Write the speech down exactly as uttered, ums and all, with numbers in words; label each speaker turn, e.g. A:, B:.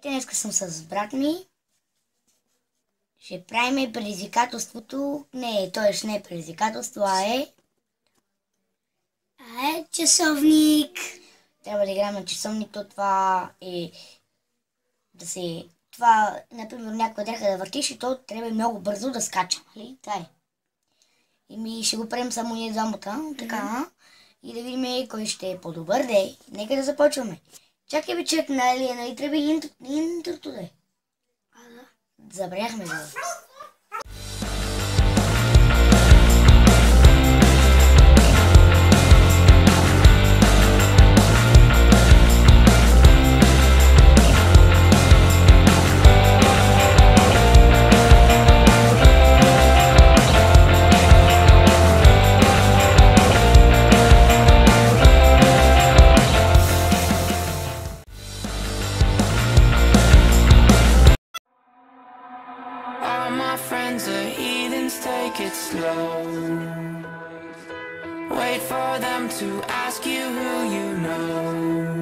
A: Здравейте, днес съм с брат ми. Ще правим предизвикателството. Не, то ще не е предизвикателство, а е...
B: А е часовник.
A: Трябва да играем на часовник, то това е... Да се... Това, например, някаква дреха да въртиш и то трябва много бързо да скача, нали? Това е. И ми ще го правим само ние двамата, така. И да видим кой ще е по-добър, де. Нека да започваме. Чакай бе, чек, нали, нали трябва и интро, интрото да е.
B: А, да.
A: Забряхме го.
C: Friends are heathens, take it slow. Wait for them to ask you who you know.